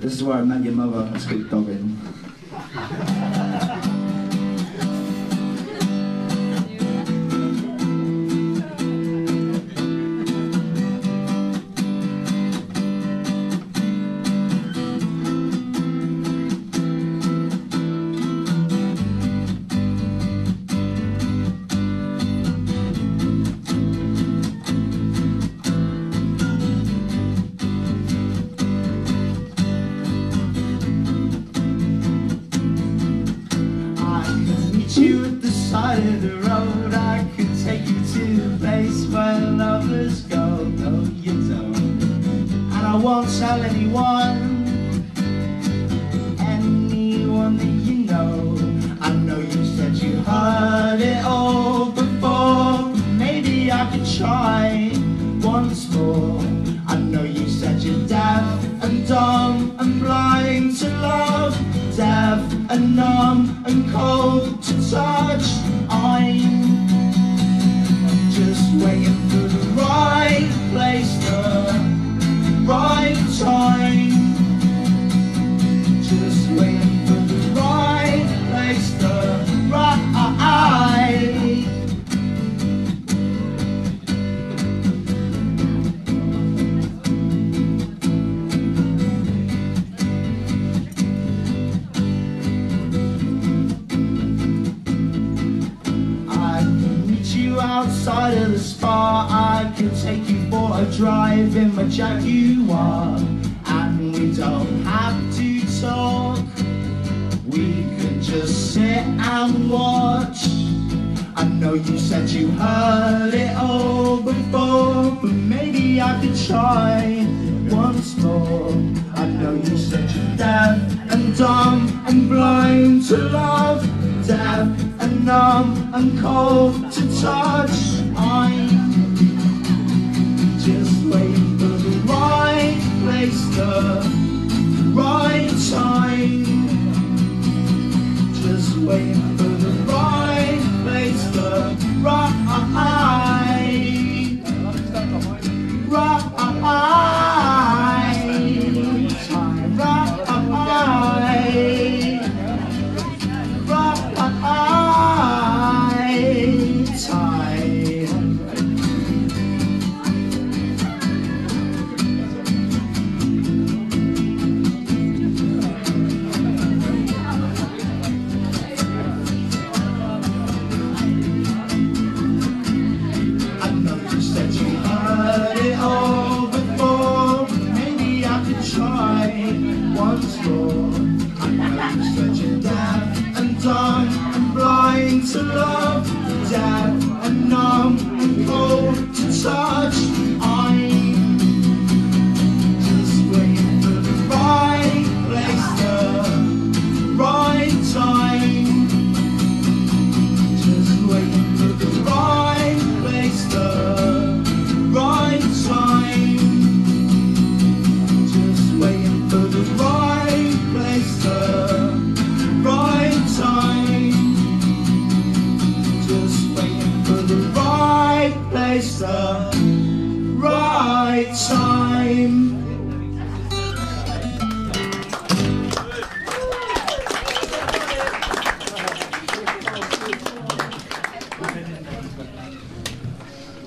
This is where I met your mother. Let's keep dogging. You at the side of the road, I could take you to a place where lovers go. No, you don't. And I won't tell anyone that you know. I know you said you heard it all before. Maybe I could try once more. I know you said you're deaf and dumb and blind to love, deaf and numb and cold to touch. I'm just waiting for the right place, the right time. Just waiting for the right place, the right. Outside of the spa, I can take you for a drive in my Jaguar, and we don't have to talk. We could just sit and watch. I know you said you heard it all before, but maybe I could try once more. I know you said you're deaf and dumb and blind to love, deaf and numb and cold to touch. I'm just waiting for the right place, the right time. Just waiting for the right place, the right once more. I know you said you're deaf and dumb and blind to love, deaf and numb and cold to touch. I'm just waiting for the right place, the right time. Just waiting for the right place, the right time. Just waiting for the right place, the right time. Just waiting for the right place, the right time.